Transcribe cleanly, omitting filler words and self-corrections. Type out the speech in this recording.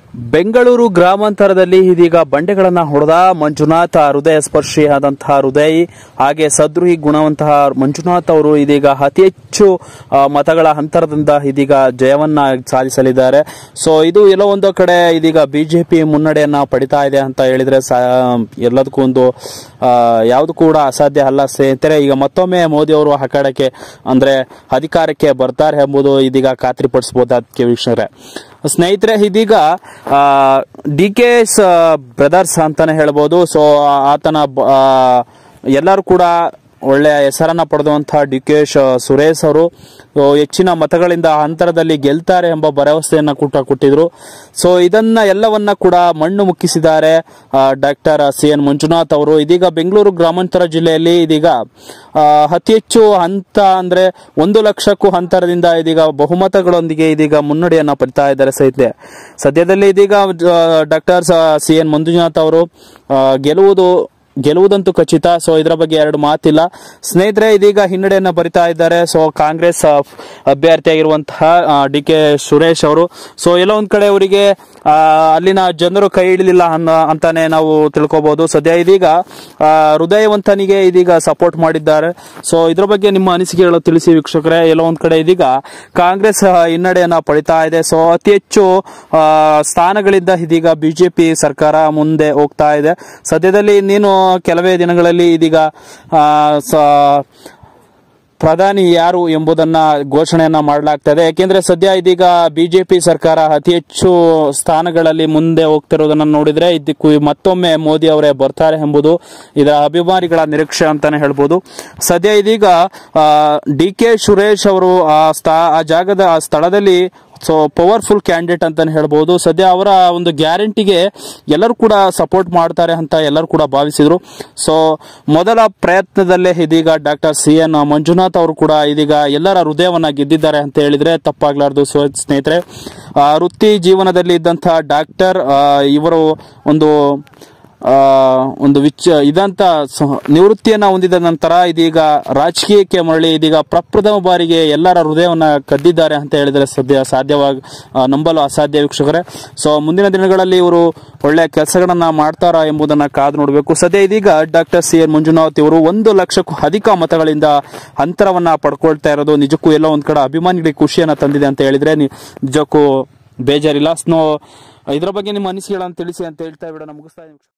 ಬೆಂಗಳೂರು ಗ್ರಾಮಾಂತರದಲ್ಲಿ ಇದೀಗ ಬಂಡೆಗಳನ್ನ ಹೊಡೆದ ಮಂಜುನಾಥ್ ಹೃದಯ ಸ್ಪರ್ಶಿಯಾದಂತಹ ಹೃದಯಿ ಹಾಗೆ ಸದೃಢಿ ಗುಣವಂತಹ ಮಂಜುನಾಥ್ ಅವರು ಇದೀಗ ಅತಿ ಹೆಚ್ಚು ಮತಗಳ ಅಂತರದಿಂದ ಇದೀಗ ಜಯವನ್ನ ಸಾಧಿಸಲಿದ್ದಾರೆ. ಸೊ ಇದು ಎಲ್ಲೋ ಒಂದು ಕಡೆ ಇದೀಗ ಬಿಜೆಪಿ ಮುನ್ನಡೆಯನ್ನ ಪಡಿತಾ ಇದೆ ಅಂತ ಹೇಳಿದ್ರೆ ಎಲ್ಲದಕ್ಕೂ ಒಂದು ಯಾವುದು ಕೂಡ ಅಸಾಧ್ಯ ಅಲ್ಲ ಸ್ನೇಹಿತರೆ. ಈಗ ಮತ್ತೊಮ್ಮೆ ಮೋದಿ ಅವರು ಅಖಾಡಕ್ಕೆ ಅಂದ್ರೆ ಅಧಿಕಾರಕ್ಕೆ ಬರ್ತಾರೆ ಎಂಬುದು ಇದೀಗ ಖಾತ್ರಿಪಡಿಸಬಹುದು. ಅದಕ್ಕೆ ವೀಕ್ಷಕರೇ ಸ್ನೇಹಿತರೆ ಇದೀಗ ಡಿ.ಕೆ. ಬ್ರದರ್ಸ್ ಅಂತಾನೆ ಹೇಳ್ಬೋದು. ಸೊ ಆತನ ಎಲ್ಲರೂ ಕೂಡ ಒಳ್ಳೆಯ ಹೆಸರನ್ನ ಪಡೆದಂತಹ ಡಿ.ಕೆ. ಸುರೇಶ್ ಅವರು ಹೆಚ್ಚಿನ ಮತಗಳಿಂದ ಅಂತರದಲ್ಲಿ ಗೆಲ್ತಾರೆ ಎಂಬ ಭರವಸೆಯನ್ನ ಕೊಟ್ಟಿದ್ರು. ಸೊ ಇದನ್ನ ಎಲ್ಲವನ್ನ ಕೂಡ ಮಣ್ಣು ಮುಕ್ಕಿಸಿದ್ದಾರೆ ಡಾಕ್ಟರ್ ಸಿ.ಎನ್. ಮಂಜುನಾಥ್ ಅವರು. ಇದೀಗ ಬೆಂಗಳೂರು ಗ್ರಾಮಾಂತರ ಜಿಲ್ಲೆಯಲ್ಲಿ ಇದೀಗ ಅತಿ ಹೆಚ್ಚು ಹಂತ ಅಂದ್ರೆ 1 ಲಕ್ಷಕ್ಕೂ ಅಂತರದಿಂದ ಇದೀಗ ಬಹುಮತಗಳೊಂದಿಗೆ ಇದೀಗ ಮುನ್ನಡೆಯನ್ನ ಪಡಿತಾ ಇದ್ದಾರೆ. ಸದ್ಯದಲ್ಲಿ ಇದೀಗ ಡಾಕ್ಟರ್ ಸಿ.ಎನ್. ಮಂಜುನಾಥ್ ಅವರು ಗೆಲ್ಲುವುದಂತೂ ಖಚಿತ. ಸೊ ಇದರ ಬಗ್ಗೆ ಎರಡು ಮಾತಿಲ್ಲ ಸ್ನೇಹಿತರೆ. ಇದೀಗ ಹಿನ್ನಡೆಯನ್ನ ಬರಿತಾ ಇದ್ದಾರೆ. ಸೊ ಕಾಂಗ್ರೆಸ್ ಅಭ್ಯರ್ಥಿಯಾಗಿರುವಂತಹ ಡಿ.ಕೆ. ಸುರೇಶ್ ಅವರು. ಸೊ ಎಲ್ಲೋ ಒಂದ್ ಕಡೆ ಅವರಿಗೆ ಅಲ್ಲಿನ ಜನರು ಕೈ ಹಿಡಿಲಿಲ್ಲ ಅಂತಾನೆ ನಾವು ತಿಳ್ಕೋಬಹುದು. ಸದ್ಯ ಇದೀಗ ಹೃದಯವಂತನಿಗೆ ಇದೀಗ ಸಪೋರ್ಟ್ ಮಾಡಿದ್ದಾರೆ. ಸೊ ಇದ್ರ ಬಗ್ಗೆ ನಿಮ್ಮ ಅನಿಸಿಕೆಗಳು ತಿಳಿಸಿ ವೀಕ್ಷಕರೇ. ಎಲ್ಲೋ ಒಂದ್ ಕಡೆ ಇದೀಗ ಕಾಂಗ್ರೆಸ್ ಹಿನ್ನಡೆಯನ್ನ ಪಡಿತಾ ಇದೆ. ಸೊ ಅತಿ ಹೆಚ್ಚು ಸ್ಥಾನಗಳಿಂದ ಇದೀಗ ಬಿಜೆಪಿ ಸರ್ಕಾರ ಮುಂದೆ ಹೋಗ್ತಾ ಇದೆ. ಸದ್ಯದಲ್ಲಿ ಇನ್ನೇನು ಕೆಲವೇ ದಿನಗಳಲ್ಲಿ ಇದೀಗ ಪ್ರಧಾನಿ ಯಾರು ಎಂಬುದನ್ನ ಘೋಷಣೆಯನ್ನ ಮಾಡಲಾಗ್ತದೆ. ಯಾಕೆಂದ್ರೆ ಸದ್ಯ ಇದೀಗ ಬಿಜೆಪಿ ಸರ್ಕಾರ ಅತಿ ಹೆಚ್ಚು ಸ್ಥಾನಗಳಲ್ಲಿ ಮುಂದೆ ಹೋಗ್ತಿರೋದನ್ನ ನೋಡಿದ್ರೆ ಇದಕ್ಕೂ ಮತ್ತೊಮ್ಮೆ ಮೋದಿ ಅವರೇ ಬರ್ತಾರೆ ಎಂಬುದು ಇದರ ಅಭಿಮಾನಿಗಳ ನಿರೀಕ್ಷೆ ಅಂತಾನೆ ಹೇಳ್ಬೋದು. ಸದ್ಯ ಇದೀಗ ಡಿ.ಕೆ. ಸುರೇಶ್ ಅವರು ಆ ಜಾಗದ ಆ ಸ್ಥಳದಲ್ಲಿ ಸೊ ಪವರ್ಫುಲ್ ಕ್ಯಾಂಡಿಡೇಟ್ ಅಂತಾನೆ ಹೇಳ್ಬಹುದು. ಸದ್ಯ ಅವರ ಒಂದು ಗ್ಯಾರಂಟಿಗೆ ಎಲ್ಲರೂ ಕೂಡ ಸಪೋರ್ಟ್ ಮಾಡ್ತಾರೆ ಅಂತ ಎಲ್ಲರೂ ಕೂಡ ಭಾವಿಸಿದ್ರು. ಸೊ ಮೊದಲ ಪ್ರಯತ್ನದಲ್ಲೇ ಇದೀಗ ಡಾಕ್ಟರ್ ಸಿ.ಎನ್. ಮಂಜುನಾಥ್ ಅವರು ಕೂಡ ಇದೀಗ ಎಲ್ಲರ ಹೃದಯವನ್ನ ಗೆದ್ದಿದ್ದಾರೆ ಅಂತ ಹೇಳಿದ್ರೆ ತಪ್ಪಾಗ್ಲಾರ್ದು. ಸ್ನೇಹಿತರೆ ವೃತ್ತಿ ಜೀವನದಲ್ಲಿ ಇದ್ದಂತಹ ಡಾಕ್ಟರ್ ಇವರು ಒಂದು ಇದಂತ ನಿವೃತ್ತಿಯನ್ನ ಹೊಂದಿದ ನಂತರ ಇದೀಗ ರಾಜಕೀಯಕ್ಕೆ ಮರಳಿ ಇದೀಗ ಪ್ರಪ್ರಥಮ ಬಾರಿಗೆ ಎಲ್ಲರ ಹೃದಯವನ್ನ ಕದ್ದಿದ್ದಾರೆ ಅಂತ ಹೇಳಿದ್ರೆ ಸಾಧ್ಯವಾಗಿ ನಂಬಲು ಅಸಾಧ್ಯ ವೀಕ್ಷಕರೇ. ಸೊ ಮುಂದಿನ ದಿನಗಳಲ್ಲಿ ಇವರು ಒಳ್ಳೆಯ ಕೆಲಸಗಳನ್ನ ಮಾಡ್ತಾರಾ ಎಂಬುದನ್ನ ಕಾದು ನೋಡಬೇಕು. ಸದ್ಯ ಇದೀಗ ಡಾಕ್ಟರ್ ಸಿ.ಎನ್. ಮಂಜುನಾಥ್ ಇವರು 1 ಲಕ್ಷಕ್ಕೂ ಅಧಿಕ ಮತಗಳಿಂದ ಅಂತರವನ್ನ ಪಡ್ಕೊಳ್ತಾ ಇರೋದು ನಿಜಕ್ಕೂ ಎಲ್ಲೋ ಒಂದ್ ಕಡೆ ಅಭಿಮಾನಿಗಳಿಗೆ ಖುಷಿಯನ್ನ ತಂದಿದೆ ಅಂತ ಹೇಳಿದ್ರೆ ನಿಜಕ್ಕೂ ಬೇಜಾರಿಲ್ಲ. ಇದರ ಬಗ್ಗೆ ನಿಮ್ಮ ಅನಿಸಿಕೆಗಳನ್ನು ತಿಳಿಸಿ ಅಂತ ಹೇಳ್ತಾ ವಿಡಿಯೋನ ಮುಗಿಸ್ತಾ